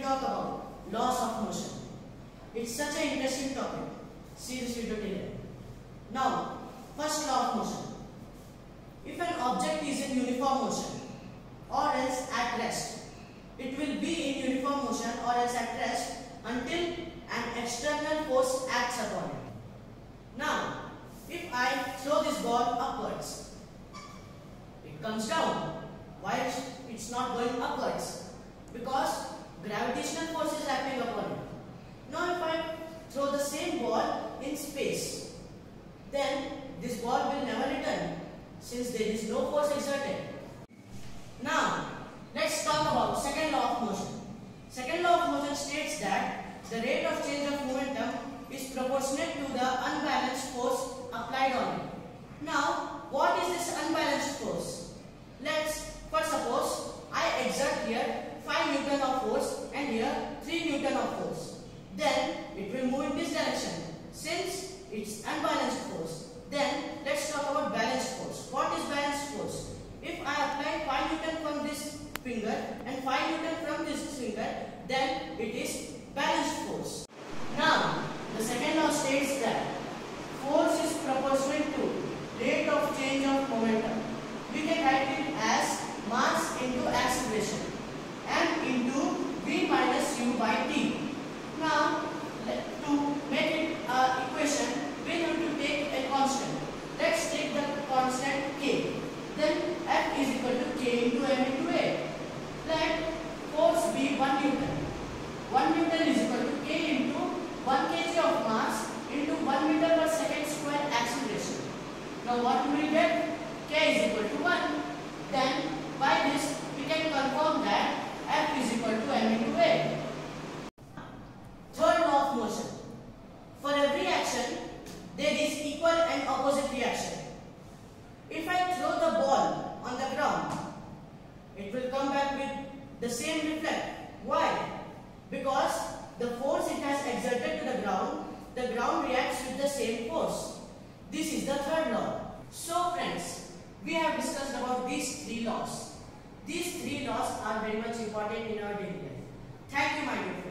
talk about laws of motion. It's such an interesting topic. See this video till end. Now, first law of motion. If an object is in uniform motion or else at rest, it will be in uniform motion or else at rest until an external force acts upon it. Now, if I throw this ball upwards, it comes down. Why it's not going upwards? Because gravitational force is acting upon it. Now if I throw the same ball in space, then this ball will never return since there is no force exerted. Now let's talk about second law of motion. Second law of motion states that the rate of change of momentum is proportionate to the unbalanced force applied on it. Now what is this unbalanced force? Let's first suppose I exert here 5 Newton of force and here 3 Newton of force. Then it will move in this direction since it's unbalanced force. Then let's talk about balanced force. What is balanced force? If I apply 5 Newton from this finger and 5 Newton from this finger, then it is balanced force. Now the second law states that force is proportional to rate of change of momentum. We can write it as mass into acceleration and into v minus u by t. Now to make it an equation, we have to take a constant. Let's take the constant k. Then F is equal to k into m into a. Let force be 1 Newton. 1 Newton is equal to k into 1 kg of mass into 1 meter per second square acceleration. Now what we will get? K is equal to 1. Then by this we can confirm that F is equal to m into a. Third law of motion. For every action there is equal and opposite reaction. If I throw the ball on the ground, it will come back with the same reflect. Why? Because the force it has exerted to the ground reacts with the same force. This is the third law. So friends, we have discussed about these 3 laws. These 3 laws are very much important in our daily life. Thank you, my dear friends.